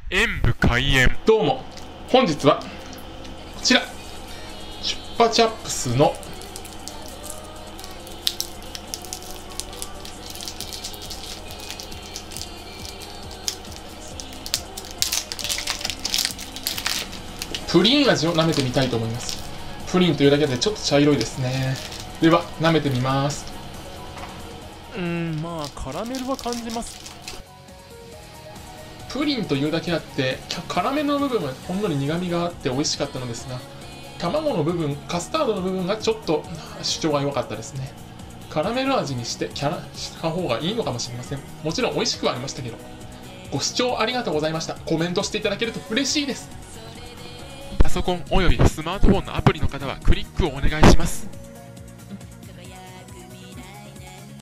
演武開演。 どうも、本日はこちらチュッパチャップスのプリン味を舐めてみたいと思います。プリンというだけでちょっと茶色いですね。では舐めてみます。 まあカラメルは感じます。 プリンというだけあってカラメルの部分はほんのり苦みがあって美味しかったのですが、卵の部分、カスタードの部分がちょっと主張が弱かったですね。カラメル味にした方がいいのかもしれません。もちろん美味しくはありましたけど。ご視聴ありがとうございました。コメントしていただけると嬉しいです。 パソコンおよびスマートフォンのアプリの方はクリックをお願いします。